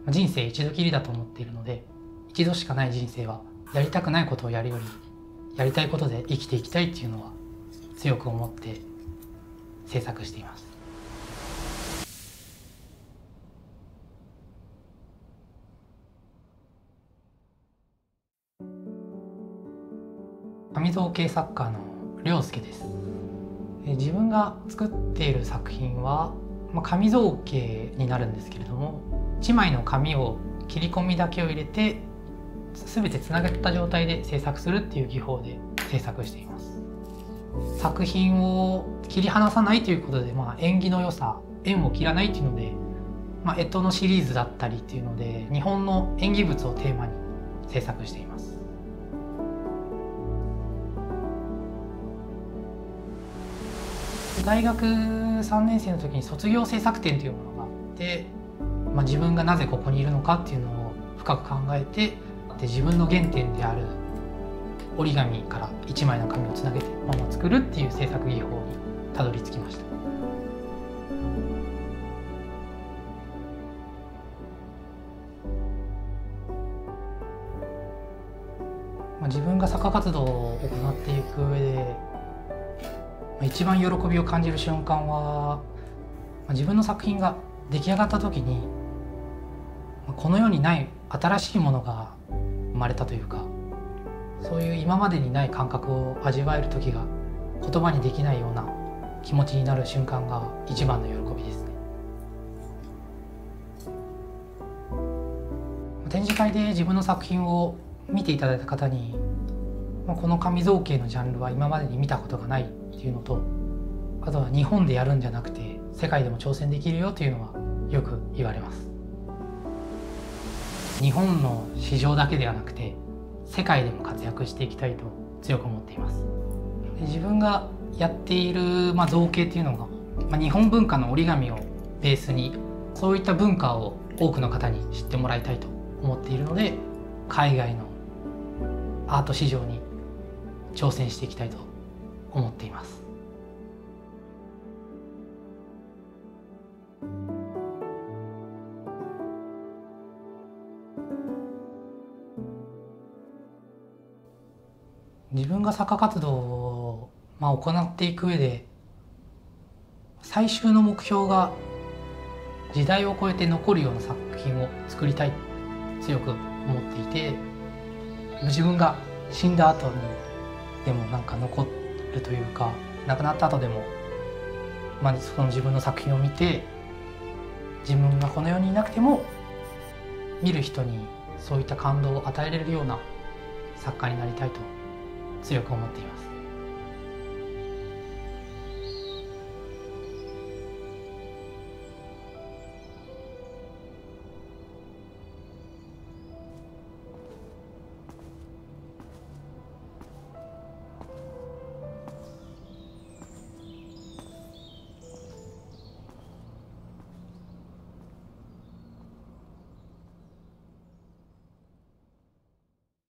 人生一度きりだと思っているので、一度しかない人生はやりたくないことをやるよりやりたいことで生きていきたいっていうのは強く思って制作しています。紙造形作家の涼介です。自分が作っている作品は紙造形になるんですけれども、1枚の紙を切り込みだけを入れて全てつなげた状態で制作するっていう技法で制作しています。作品を切り離さないということで、縁起の良さ、縁を切らないっていうので、干支のシリーズだったりっていうので日本の縁起物をテーマに制作しています。大学3年生の時に卒業制作展というものがあって、自分がなぜここにいるのかっていうのを深く考えて、自分の原点である折り紙から1枚の紙をつなげて物を作るっていう制作技法にたどり着きました。自分が作家活動を行っていく上で一番喜びを感じる瞬間は、自分の作品が出来上がった時にこの世にない新しいものが生まれたというか、そういう今までにない感覚を味わえる時が言葉にできないような気持ちになる瞬間が一番の喜びですね。展示会で自分の作品を見ていただいた方に、この紙造形のジャンルは今までに見たことがないっていうのと、あとは日本でやるんじゃなくて世界でも挑戦できるよというのはよく言われます。日本の市場だけではなくて世界でも活躍していきたいと強く思っています。自分がやっている造形っていうのが、日本文化の折り紙をベースにそういった文化を多くの方に知ってもらいたいと思っているので、海外のアート市場に挑戦していきたいと思っています。自分が作家活動を行っていく上で最終の目標が時代を超えて残るような作品を作りたい強く思っていて、自分が死んだ後にでも残るというか、亡くなった後でも、その自分の作品を見て自分がこの世にいなくても見る人にそういった感動を与えられるような作家になりたいと強く思っています。